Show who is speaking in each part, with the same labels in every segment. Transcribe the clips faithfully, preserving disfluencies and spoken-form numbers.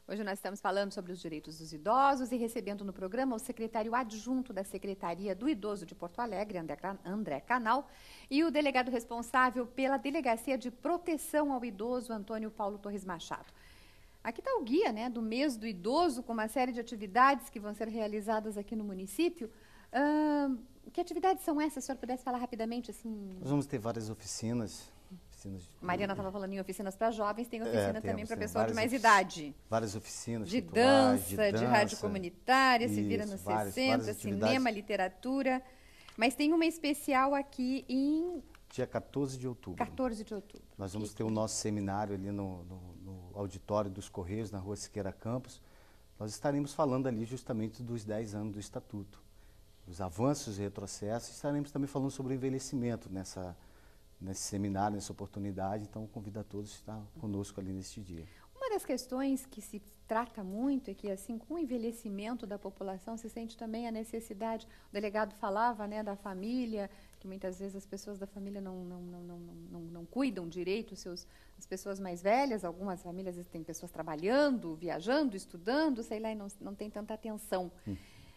Speaker 1: Hoje nós estamos falando sobre os direitos dos idosos e recebendo no programa o secretário adjunto da Secretaria do Idoso de Porto Alegre, André Canal, e o delegado responsável pela Delegacia de Proteção ao Idoso, Antônio Paulo Torres Machado. Aqui está o guia, né, do mês do idoso, com uma série de atividades que vão ser realizadas aqui no município. Uh, que atividades são essas? Se o senhor pudesse falar rapidamente, assim...
Speaker 2: Nós vamos ter várias oficinas. oficinas de...
Speaker 1: Mariana estava falando em oficinas para jovens, tem oficina é, também para pessoa de mais
Speaker 2: ofici...
Speaker 1: idade.
Speaker 2: Várias oficinas.
Speaker 1: De
Speaker 2: culturais,
Speaker 1: dança,
Speaker 2: de dança,
Speaker 1: de rádio comunitária,
Speaker 2: isso,
Speaker 1: se vira nos
Speaker 2: várias,
Speaker 1: sessenta,
Speaker 2: várias
Speaker 1: cinema, literatura. Mas tem uma especial aqui em...
Speaker 2: Dia quatorze de outubro.
Speaker 1: quatorze de outubro.
Speaker 2: Nós vamos ter o nosso seminário ali no, no, no auditório dos Correios, na Rua Siqueira Campos. Nós estaremos falando ali justamente dos dez anos do Estatuto, os avanços e retrocessos. Estaremos também falando sobre o envelhecimento nessa, nesse seminário, nessa oportunidade. Então, convido a todos a estar conosco ali neste dia.
Speaker 1: Uma das questões que se trata muito é que, assim, com o envelhecimento da população, se sente também a necessidade, o delegado falava, né, da família, que muitas vezes as pessoas da família não, não, não, não, não, não, não cuidam direito, seus, as pessoas mais velhas, algumas famílias têm pessoas trabalhando, viajando, estudando, sei lá, e não, não tem tanta atenção. Hum.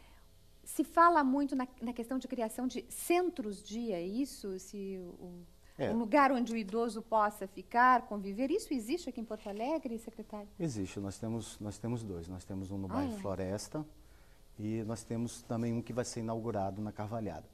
Speaker 1: Se fala muito na, na questão de criação de centros-dia, é isso? Se o, É. Um lugar onde o idoso possa ficar, conviver. Isso existe aqui em Porto Alegre, secretário?
Speaker 2: Existe. Nós temos, nós temos dois. Nós temos um no bairro ah, é. Floresta e nós temos também um que vai ser inaugurado na Carvalhada.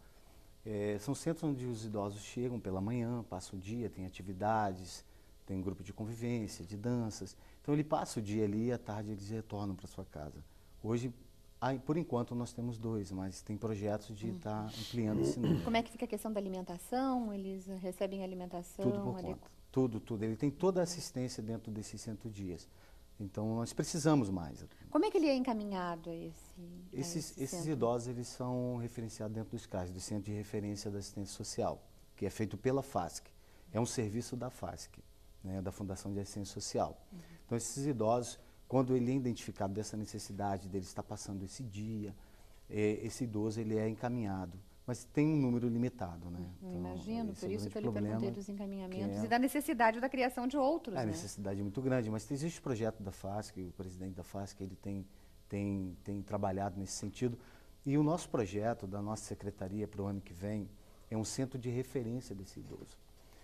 Speaker 2: É, são centros onde os idosos chegam pela manhã, passam o dia, tem atividades, tem um grupo de convivência, de danças. Então ele passa o dia ali e à tarde eles retornam para sua casa. Hoje, por enquanto, nós temos dois, mas tem projetos de estar hum. tá ampliando esse número.
Speaker 1: Como é que fica a questão da alimentação? Eles recebem alimentação?
Speaker 2: Tudo por conta. Tudo, tudo. Ele tem toda a assistência dentro desses cento dias. Então, nós precisamos mais.
Speaker 1: Como é que ele é encaminhado a esse
Speaker 2: Esses,
Speaker 1: a esse
Speaker 2: esses idosos, eles são referenciados dentro dos C A S, do Centro de Referência da Assistência Social, que é feito pela FASC. É um serviço da FASC, né, da Fundação de Assistência Social. Uhum. Então, esses idosos... Quando ele é identificado dessa necessidade dele estar passando esse dia, é, esse idoso ele é encaminhado, mas tem um número limitado, né?
Speaker 1: Então, imagino, por isso que eu lhe perguntei dos encaminhamentos é, e da necessidade da criação de outros,
Speaker 2: A
Speaker 1: né?
Speaker 2: necessidade é muito grande, mas existe o projeto da FASC, o presidente da FASC, ele tem, tem, tem trabalhado nesse sentido. E o nosso projeto, da nossa secretaria para o ano que vem, é um centro de referência desse idoso.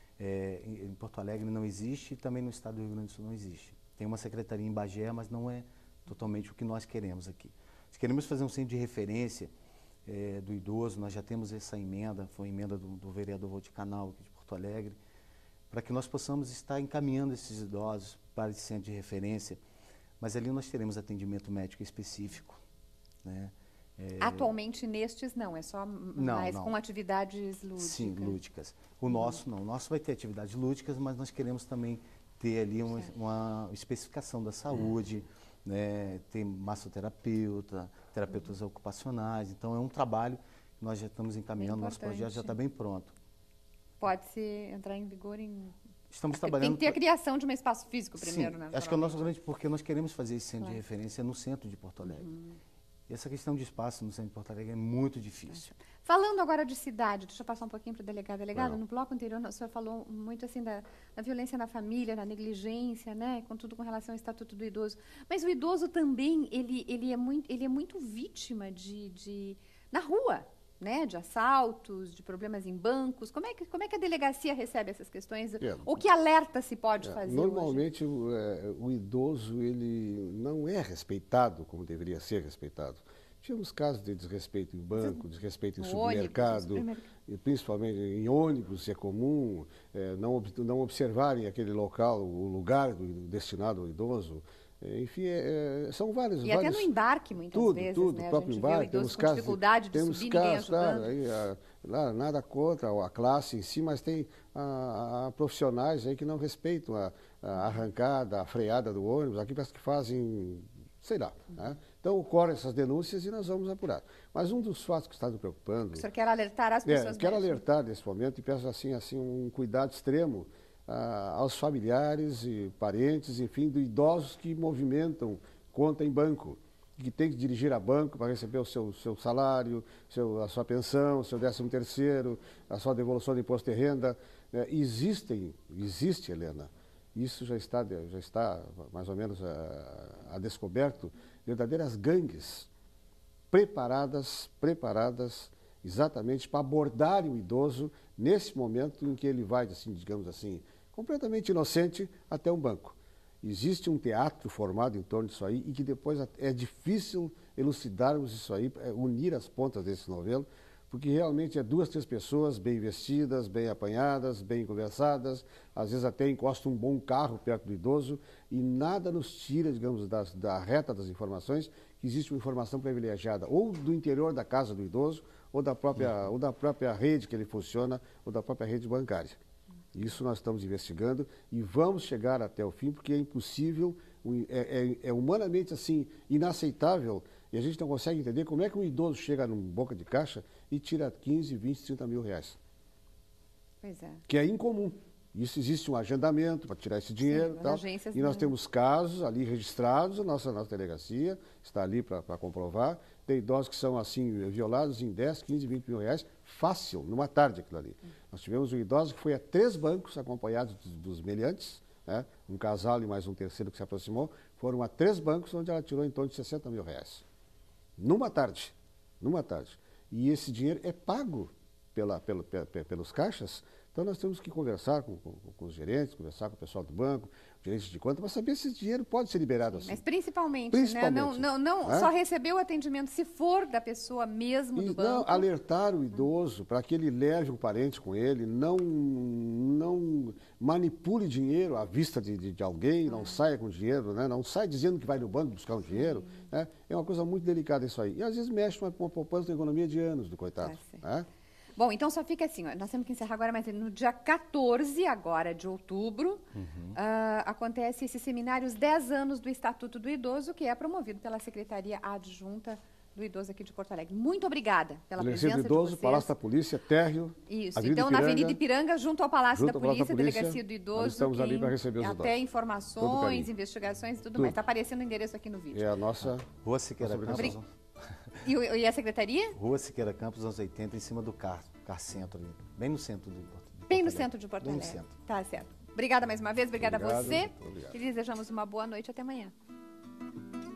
Speaker 2: É, em Porto Alegre não existe e também no estado do Rio Grande do Sul não existe. Tem uma secretaria em Bagé, mas não é totalmente o que nós queremos aqui. Se queremos fazer um centro de referência é, do idoso, nós já temos essa emenda, foi a emenda do, do vereador Valdir Canal, aqui de Porto Alegre, para que nós possamos estar encaminhando esses idosos para esse centro de referência, mas ali nós teremos atendimento médico específico, né?
Speaker 1: É... Atualmente nestes não, é só
Speaker 2: não,
Speaker 1: mais
Speaker 2: não.
Speaker 1: com atividades lúdicas?
Speaker 2: Sim, lúdicas. O nosso não, o nosso vai ter atividades lúdicas, mas nós queremos também ter ali uma, uma especificação da saúde, uhum. né, tem massoterapeuta, terapeutas uhum. ocupacionais, então é um trabalho que nós já estamos encaminhando, nosso projeto já está bem pronto.
Speaker 1: Pode-se entrar em vigor em...
Speaker 2: Estamos trabalhando...
Speaker 1: Tem que ter a criação de um espaço físico primeiro,
Speaker 2: Sim,
Speaker 1: né?
Speaker 2: Acho que é o nosso grande, porque nós queremos fazer esse centro
Speaker 1: claro.
Speaker 2: de referência no centro de Porto Alegre.
Speaker 1: Uhum.
Speaker 2: E essa questão de espaço no centro de Porto Alegre é muito difícil.
Speaker 1: Falando agora de cidade, deixa eu passar um pouquinho para o delegado. Delegado,
Speaker 2: Não.
Speaker 1: no bloco anterior, o senhor falou muito assim da, da violência na família, da negligência, né, com tudo com relação ao Estatuto do Idoso. Mas o idoso também, ele, ele, é, muito, ele é muito vítima de, de, na rua, né, de assaltos, de problemas em bancos. Como é que, como é que a delegacia recebe essas questões? É. Ou que alerta se pode é, fazer
Speaker 3: Normalmente,
Speaker 1: hoje?
Speaker 3: O, é, o idoso ele não é respeitado como deveria ser respeitado. Tínhamos casos de desrespeito em banco, desrespeito em no supermercado, ônibus, e principalmente em ônibus, é comum é, não, não observarem aquele local, o lugar do, destinado ao idoso. Enfim, é, são vários...
Speaker 1: E
Speaker 3: vários,
Speaker 1: até no embarque, muitas
Speaker 3: tudo,
Speaker 1: vezes,
Speaker 3: tudo,
Speaker 1: né?
Speaker 3: O próprio embarque, temos
Speaker 1: com
Speaker 3: casos,
Speaker 1: dificuldade de
Speaker 3: temos
Speaker 1: subir,
Speaker 3: casos,
Speaker 1: ninguém
Speaker 3: claro, aí, a, lá, nada contra a classe em si, mas tem a, a profissionais aí que não respeitam a, a arrancada, a freada do ônibus, aqui parece que fazem, sei lá, uhum. né? Então, ocorrem essas denúncias e nós vamos apurar. Mas um dos fatos que está nos preocupando...
Speaker 1: O senhor quer alertar as pessoas?
Speaker 3: É, quero alertar nesse momento e peço assim, assim um cuidado extremo ah, aos familiares e parentes, enfim, de idosos que movimentam conta em banco, que tem que dirigir a banco para receber o seu, seu salário, seu, a sua pensão, o seu décimo terceiro, a sua devolução de imposto de renda. É, existem, existe, Helena, isso já está, já está mais ou menos... Ah, a descoberto verdadeiras gangues preparadas, preparadas exatamente para abordarem o idoso nesse momento em que ele vai, assim, digamos assim, completamente inocente até um banco. Existe um teatro formado em torno disso aí e que depois é difícil elucidarmos isso aí, unir as pontas desse novelo, porque realmente é duas, três pessoas bem vestidas, bem apanhadas, bem conversadas, às vezes até encosta um bom carro perto do idoso e nada nos tira, digamos, das, da reta das informações, que existe uma informação privilegiada ou do interior da casa do idoso ou da própria, uhum. ou da própria rede que ele funciona ou da própria rede bancária. Isso nós estamos investigando e vamos chegar até o fim, porque é impossível, é, é, é humanamente assim, inaceitável, e a gente não consegue entender como é que um idoso chega num boca de caixa e tira quinze, vinte, trinta mil reais.
Speaker 1: Pois é.
Speaker 3: Que é incomum. Isso existe um agendamento para tirar esse dinheiro. Sim, tal, e nós temos casos ali registrados, a nossa, nossa delegacia está ali para comprovar. Tem idosos que são assim violados em dez, quinze, vinte mil reais, fácil, numa tarde aquilo ali. Hum. Nós tivemos um idoso que foi a três bancos acompanhados dos, dos meliantes, né? Um casal e mais um terceiro que se aproximou, foram a três bancos onde ela tirou em torno de sessenta mil reais. Numa tarde, numa tarde. E esse dinheiro é pago pela, pela, pela, pelos caixas. Então, nós temos que conversar com, com, com os gerentes, conversar com o pessoal do banco, gerentes de conta, para saber se esse dinheiro pode ser liberado assim.
Speaker 1: Mas principalmente,
Speaker 3: principalmente
Speaker 1: né? Não, não, não é? Só receber o atendimento se for da pessoa mesmo do
Speaker 3: e,
Speaker 1: banco.
Speaker 3: Não, alertar o idoso para que ele leve um parente com ele, não, não manipule dinheiro à vista de, de, de alguém, ah. não saia com dinheiro, né? Não saia dizendo que vai no banco buscar um dinheiro. Né? É uma coisa muito delicada isso aí. E às vezes mexe com uma poupança da economia de anos do coitado. Ah,
Speaker 1: Bom, então só fica assim, ó, nós temos que encerrar agora, mas no dia quatorze agora de outubro, uhum. uh, acontece esse seminário, os dez anos do Estatuto do Idoso, que é promovido pela Secretaria Adjunta do Idoso aqui de Porto Alegre. Muito obrigada pela
Speaker 3: Delegacia
Speaker 1: presença
Speaker 3: do Idoso,
Speaker 1: de vocês.
Speaker 3: Palácio da Polícia, Térreo,
Speaker 1: Isso,
Speaker 3: Avenida
Speaker 1: então
Speaker 3: Ipiranga,
Speaker 1: na Avenida Ipiranga, junto ao Palácio,
Speaker 3: junto
Speaker 1: da,
Speaker 3: ao Palácio
Speaker 1: Polícia,
Speaker 3: da Polícia,
Speaker 1: Delegacia do Idoso.
Speaker 3: nós estamos ali para receber os
Speaker 1: até
Speaker 3: idosos.
Speaker 1: informações, investigações e tudo, tudo mais. Está aparecendo o endereço aqui no vídeo.
Speaker 3: É a nossa...
Speaker 2: Rua Siqueira Campos.
Speaker 1: E, e a Secretaria?
Speaker 2: Rua Siqueira Campos, anos oitenta, em cima do Car, Car Centro, ali, bem no centro do Porto Alegre.
Speaker 1: Bem no centro de Porto Alegre. Tá certo. Obrigada mais uma vez, obrigada
Speaker 3: obrigado,
Speaker 1: a você.
Speaker 3: obrigado.
Speaker 1: E desejamos uma boa noite, até amanhã.